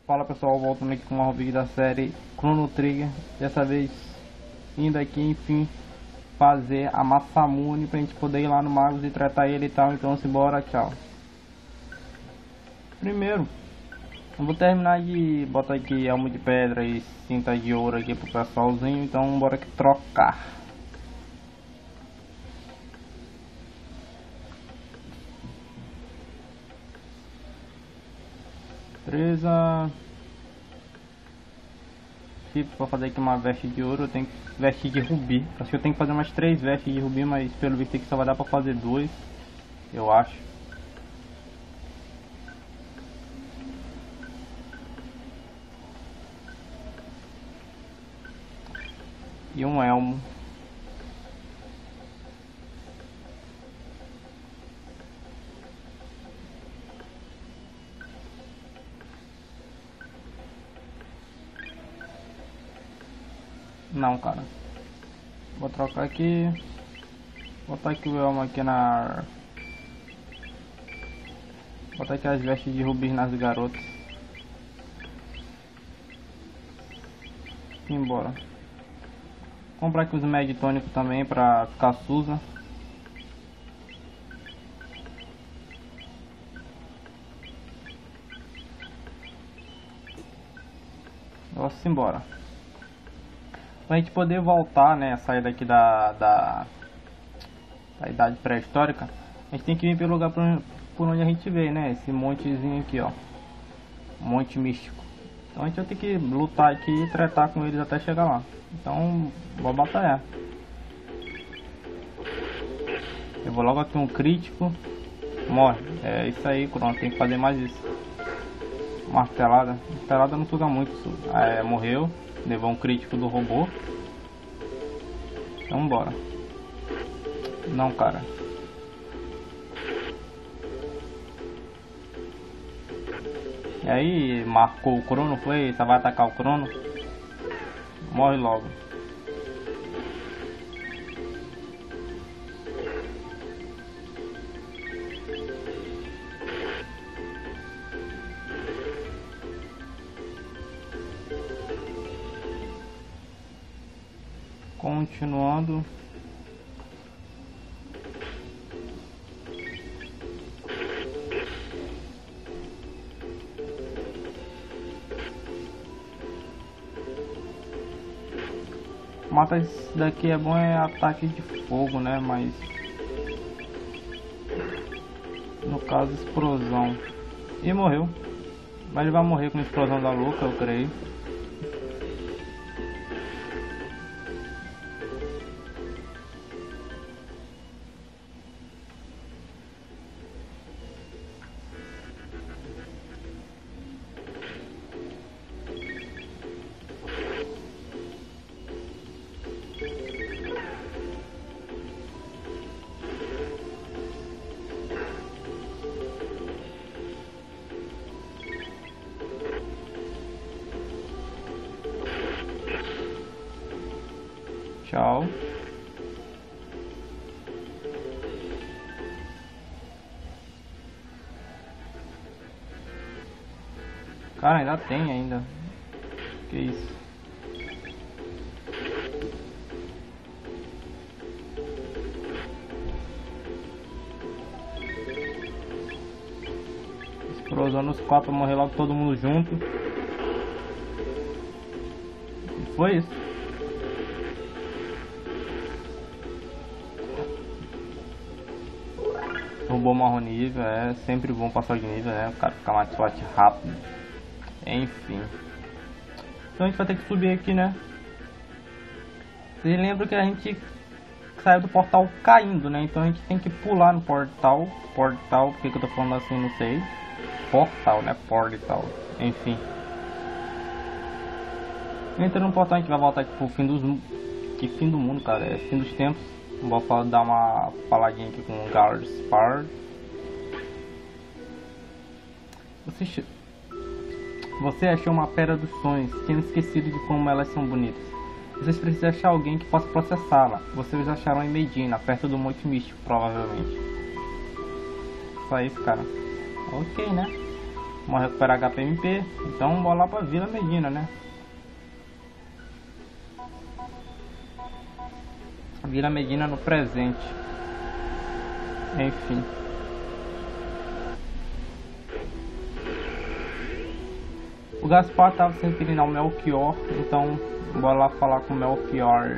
Fala pessoal, voltando aqui com um vídeo da série Chrono Trigger. Dessa vez indo aqui, enfim, fazer a Masamune pra gente poder ir lá no Magos e tratar ele e tal. Então simbora, tchau. Primeiro, eu vou terminar de botar aqui elmo de pedra e cinta de ouro aqui pro pessoalzinho. Então bora aqui trocar. Beleza. Tipo, para fazer aqui uma veste de ouro, eu tenho que veste de rubi. Acho que eu tenho que fazer mais 3 vestes de rubi, mas pelo visto aqui só vai dar para fazer 2, eu acho. E um elmo. Não, cara. Vou trocar aqui. Botar aqui o elmo aqui na... Botar aqui as vestes de rubi nas garotas. Embora. Comprar aqui os med tônicos também pra ficar Susa. Vamos embora. Pra gente poder voltar, né, sair daqui da idade pré-histórica, a gente tem que vir pelo lugar por onde a gente veio, né, esse montezinho aqui, ó, monte místico. Então a gente vai ter que lutar aqui e tratar com eles até chegar lá. Então, vou batalhar. Eu vou logo aqui um crítico, morre, é isso aí, pronto, tem que fazer mais isso. Martelada não suga muito, morreu. Levou um crítico do robô. Então bora. Não, cara. E aí, marcou o crono, foi? Você vai atacar o crono? Morre logo. Continuando. Mata esse daqui é bom, é ataque de fogo, né? Mas no caso explosão. E morreu. Mas ele vai morrer com a explosão da louca, eu creio. Tchau. Cara, ainda tem ainda. Que isso? Explosão nos 4, morrer logo todo mundo junto. E foi isso. Robô marrom nível, é sempre bom passar de nível, né? O cara fica mais forte rápido. Enfim. Então a gente vai ter que subir aqui, né? Vocês lembram que a gente saiu do portal caindo, né? Então a gente tem que pular no portal. Portal, por que eu tô falando assim, não sei. Portal, né? Portal. Enfim. Entrando no portal, a gente vai voltar aqui pro fim dos... Que fim do mundo, cara? É fim dos tempos. Vou dar uma faladinha aqui com o Galspard. Você achou uma pedra dos sonhos, tinha esquecido de como elas são bonitas. Vocês precisam achar alguém que possa processá-la. Vocês acharam em Medina, perto do Monte Místico, provavelmente. Só isso, cara. Ok, né? Vamos recuperar HPMP. Então bora lá pra Vila Medina, né? Vila Medina no presente. Enfim. O Gaspar tava se referindo ao Melchior. Então bora lá falar com o Melchior.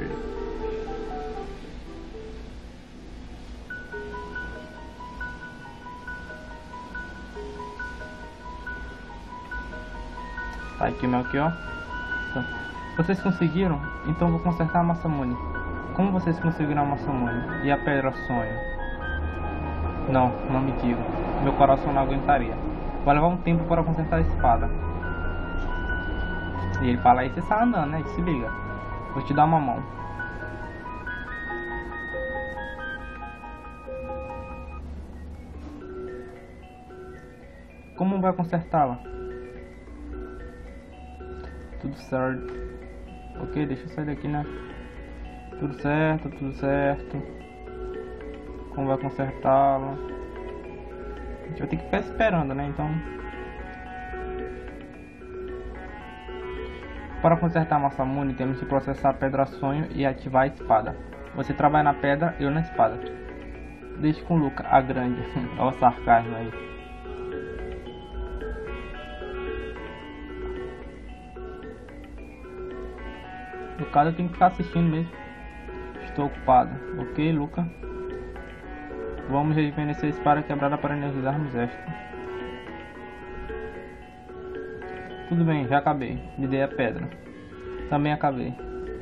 Tá aqui o Melchior. Então, vocês conseguiram? Então vou consertar a Masamune. Como vocês conseguiram a Masamune? E a Pedra Sonho? Não me digo. Meu coração não aguentaria. Vai levar um tempo para consertar a espada. E ele fala aí, você está andando, né? Se liga. Vou te dar uma mão. Como vai consertá-la? Tudo certo. Ok, deixa eu sair daqui, né? Tudo certo, tudo certo. Como vai consertá-la? A gente vai ter que ficar esperando, né? Então, para consertar a Masamune, temos que processar a Pedra Sonho e ativar a espada. Você trabalha na pedra, eu na espada. Deixe com Luca, a grande. Olha o sarcasmo aí. No caso eu tenho que ficar assistindo mesmo. Estou ocupado. Ok, Luca. Vamos rejuvenescer a espada quebrada para energizarmos esta. Tudo bem, já acabei. Me dei a pedra. Também acabei.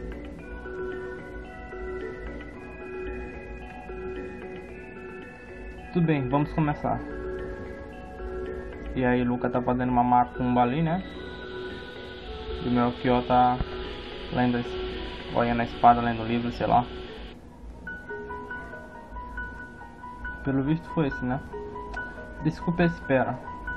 Tudo bem, vamos começar. E aí, Luca tá fazendo uma macumba ali, né? E o Melchior tá lendo, olhando a espada, lendo o livro, sei lá. Pelo visto foi esse, né? Desculpa a espera.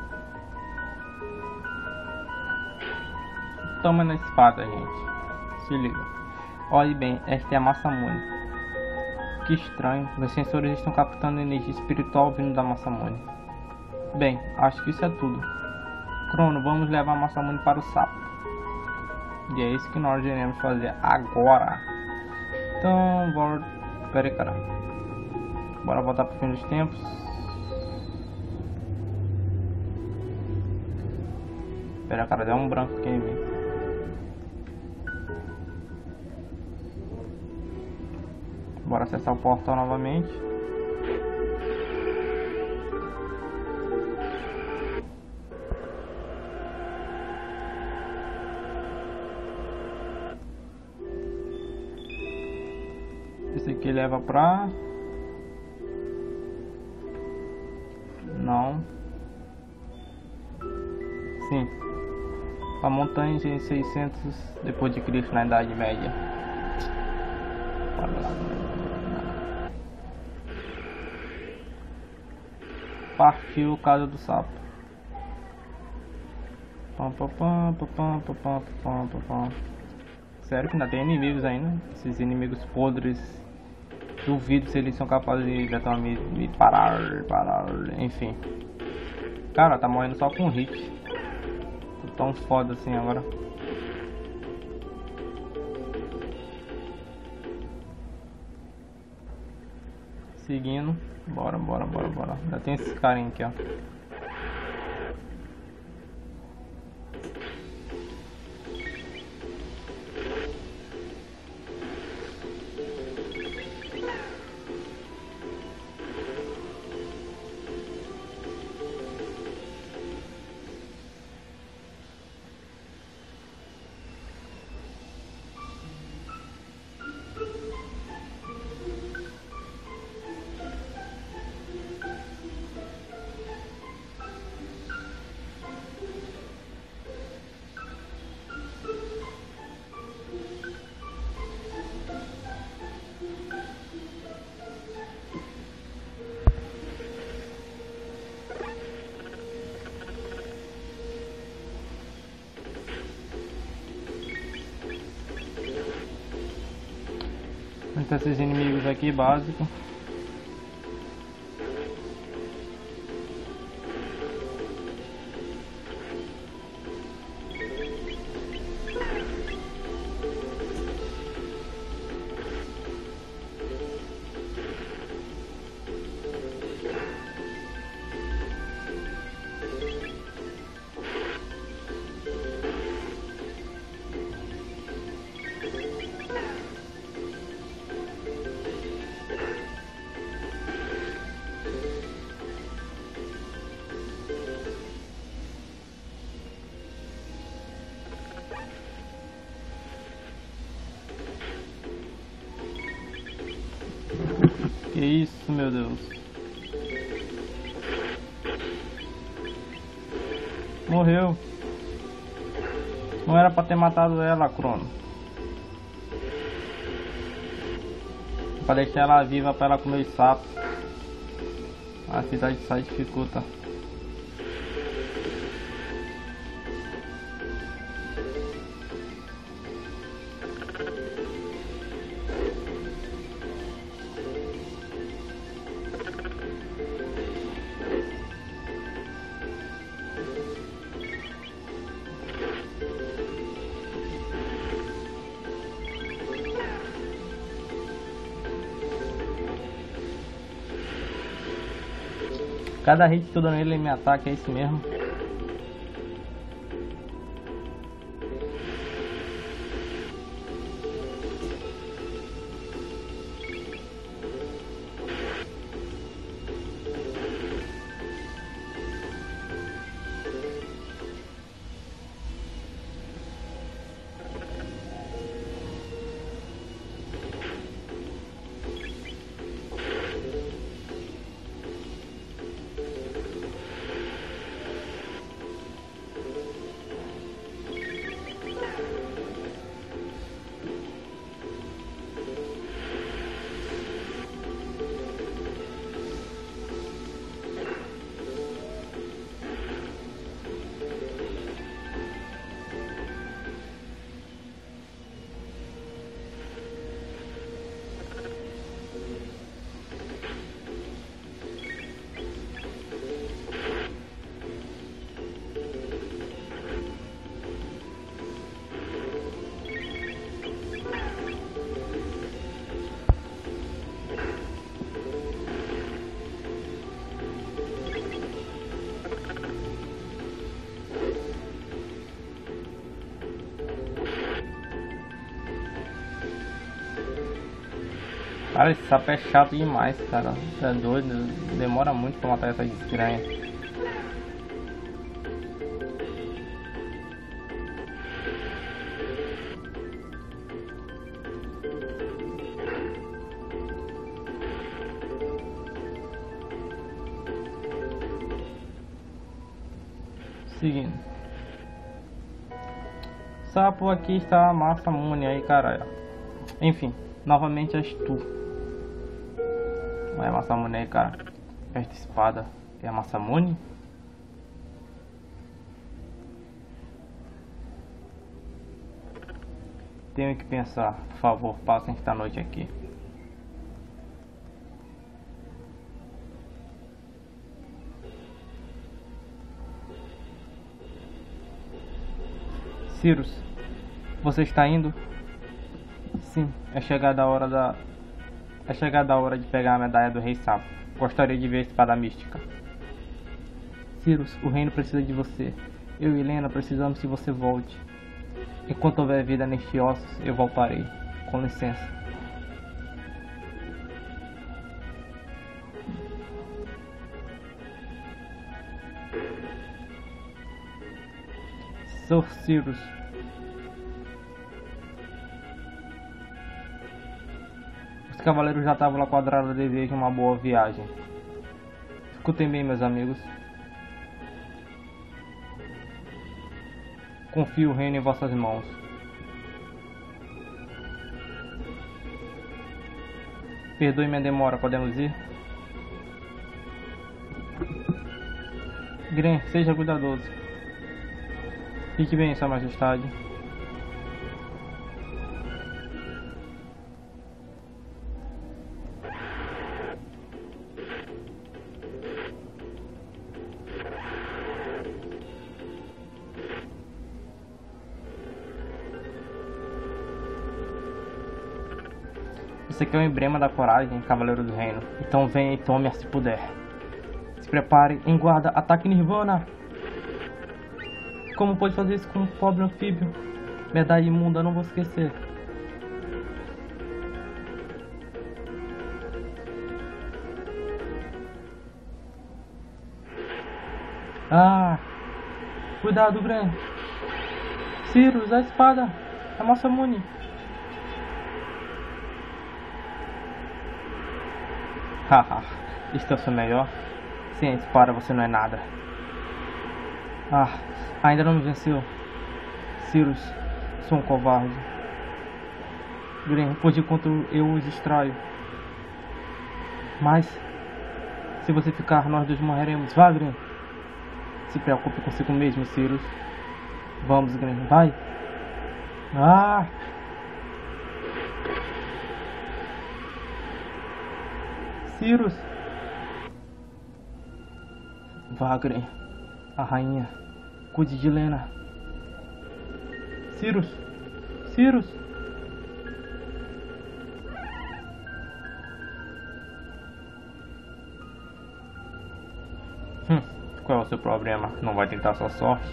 Toma na espada, gente. Se liga. Olhe bem, esta é a Masamune. Que estranho. Meus sensores estão captando energia espiritual vindo da Masamune. Bem, acho que isso é tudo. Crono, vamos levar a Masamune para o sapo. E é isso que nós iremos fazer agora. Então, bora... Pera aí, cara. Bora voltar pro fim dos tempos. Pera aí, cara, deu um branco aqui em mim. Bora acessar o portal novamente. Esse aqui leva pra... Não. Sim. A montanha de 600 depois de Cristo na Idade Média. Partiu o caso do sapo. Sério que ainda tem inimigos ainda? Esses inimigos podres. Duvido se eles são capazes de me parar. Enfim. Cara, tá morrendo só com hit. Tô tão foda assim agora. Seguindo. Bora. Já tem esses carinha aqui, ó. Então esses inimigos aqui básicos. isso, meu Deus. Morreu. Não era pra ter matado ela, Crono. Pra deixar ela viva pra ela comer os sapos. A cidade só dificulta. Cada hit que eu dou nele, ele me ataca, é isso mesmo. Cara, esse sapo é chato demais, cara. Você é doido, demora muito pra matar essa estranha. Seguindo. Sapo, aqui está a Masamune aí, caralho. Enfim, novamente és tu. Não é a Masamune aí, cara. Esta espada é a Masamune? Tenho que pensar. Por favor, passem esta noite aqui. Cyrus, você está indo? Sim, é chegada a hora de pegar a medalha do Rei Sapo. Gostaria de ver a espada mística. Cyrus, o reino precisa de você. Eu e Helena precisamos que você volte. Enquanto houver vida neste ossos, eu voltarei. Com licença. Sr. Cyrus. Os cavaleiros já estavam lá quadrados, desejam uma boa viagem. Escutem bem, meus amigos. Confio o reino em vossas mãos. Perdoe minha demora, podemos ir? Gren, seja cuidadoso. Fique bem, Sua Majestade. Você quer o emblema da coragem, Cavaleiro do Reino. Então venha e tome-a se puder. Se prepare, em guarda, ataque Nirvana! Como pode fazer isso com um pobre anfíbio? Medalha imunda, não vou esquecer. Ah! Cuidado, Gren! Cyrus, a espada! A Masamune! Haha, este é o seu melhor? Ciente, para, você não é nada. Ah, ainda não me venceu. Sirius, sou um covarde. Gren, por de enquanto eu os distraio. Mas, se você ficar, nós dois morreremos. Vá, Gren. Se preocupe consigo mesmo, Sirius. Vamos, Gren, vai. Ah! Sirius. Vá, Gren. A rainha. Cuide de Lena. Sirius. Sirius. Qual é o seu problema? Não vai tentar sua sorte?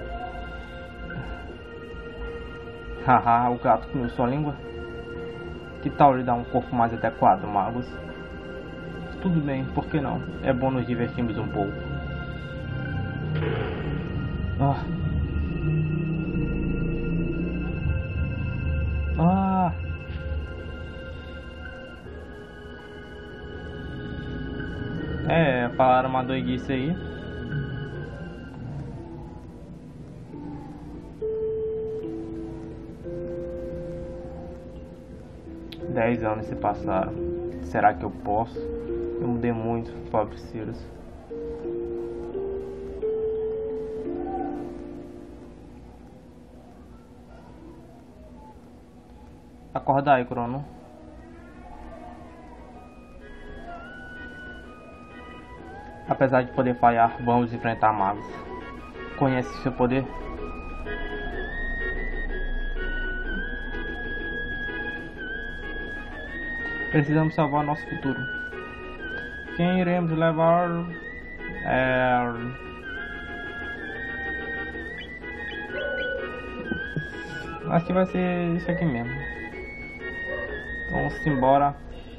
Haha, o gato comeu sua língua? Que tal lhe dar um corpo mais adequado, magos? Tudo bem, por que não? É bom nos divertirmos um pouco. Ah. Ah. Falaram uma doidice aí. Dez anos se passaram. Será que eu posso? Eu mudei muito, pobre Sirius. Acorda aí, Crono. Apesar de poder falhar, vamos enfrentar magos. Conhece seu poder? Precisamos salvar nosso futuro. Quem iremos levar? Acho que vai ser isso aqui mesmo. Então, vamos embora.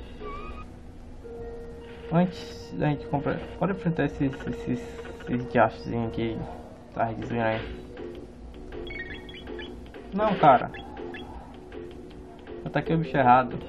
Antes da gente comprar, pode enfrentar esses diachozinhos aqui. Tá dizendo aí. Não, cara. Eu taquei o bicho errado.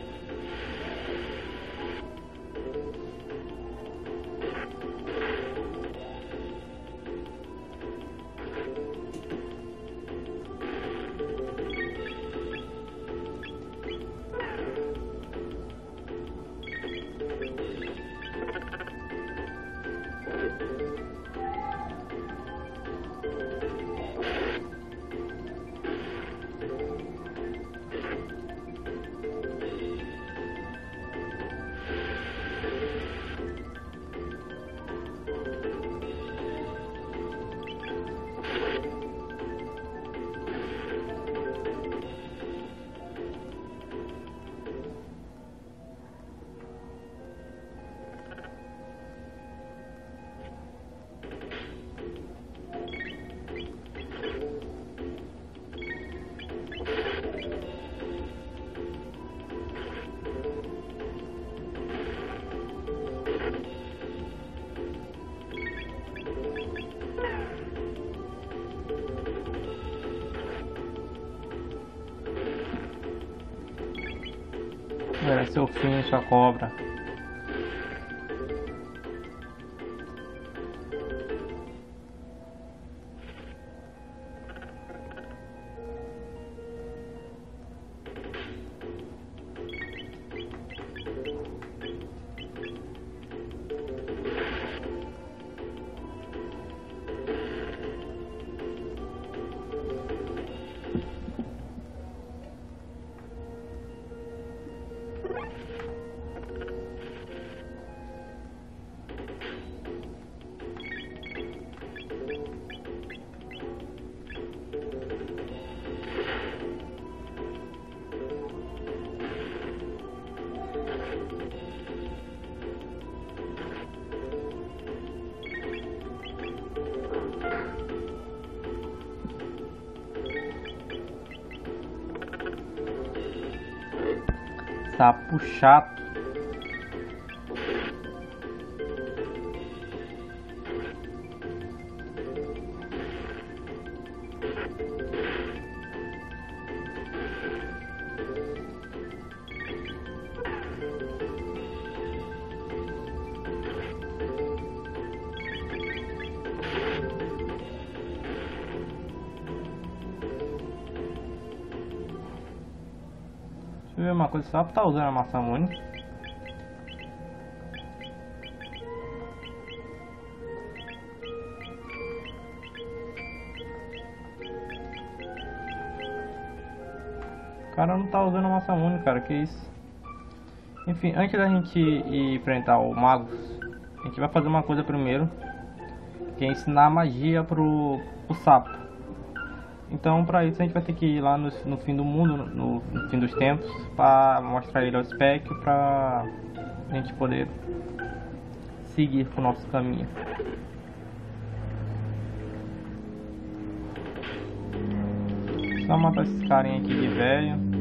Era seu fim, sua cobra. Sapo chato. Deixa eu ver uma coisa, só tá usando a Masamune. O cara não tá usando a Masamune, cara, que isso. Enfim, antes da gente ir enfrentar o Magus, a gente vai fazer uma coisa primeiro, que é ensinar a magia pro sapo. Então, para isso a gente vai ter que ir lá no fim do mundo, no fim dos tempos, para mostrar ele ao Spec, para a gente poder seguir com o nosso caminho. Só matar esses carinha aqui de velho.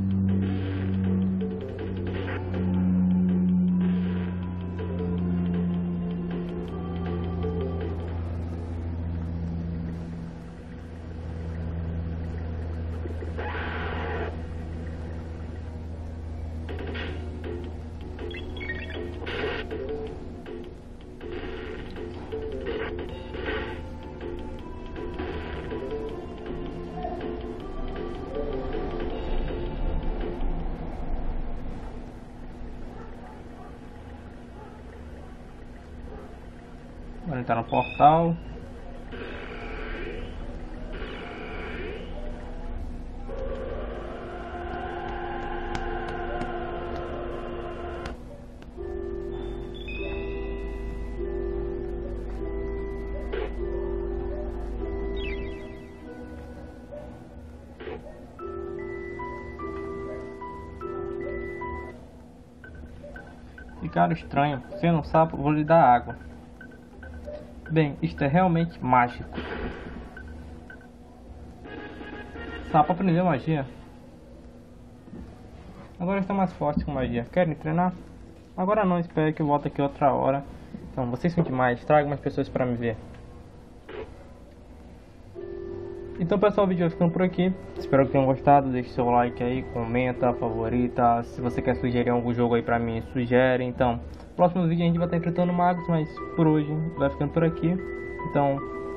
Agora entrar no portal. Cara estranho, você não sabe, vou lhe dar água. Bem, isto é realmente mágico. Sapo aprendeu magia. Agora está mais forte com magia. Querem treinar? Agora não, espere que eu volto aqui outra hora. Então, vocês são demais, traga mais pessoas para me ver. Então pessoal, o vídeo vai ficando por aqui. Espero que tenham gostado, deixe seu like aí, comenta, favorita. Se você quer sugerir algum jogo aí pra mim, sugere. Então, próximo vídeo a gente vai estar enfrentando magos, mas por hoje vai ficando por aqui. Então,